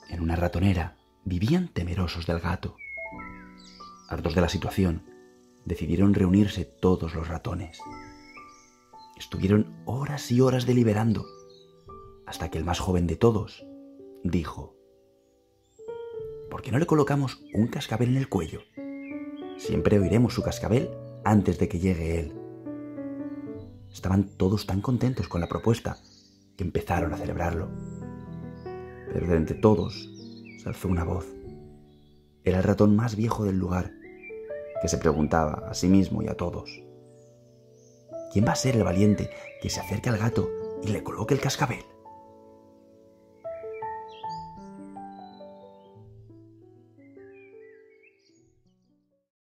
En una ratonera vivían temerosos del gato. Hartos de la situación, decidieron reunirse todos los ratones. Estuvieron horas y horas deliberando, hasta que el más joven de todos dijo: ¿por qué no le colocamos un cascabel en el cuello? Siempre oiremos su cascabel antes de que llegue él. Estaban todos tan contentos con la propuesta que empezaron a celebrarlo. Pero de entre todos se alzó una voz. Era el ratón más viejo del lugar, que se preguntaba a sí mismo y a todos: ¿quién va a ser el valiente que se acerque al gato y le coloque el cascabel?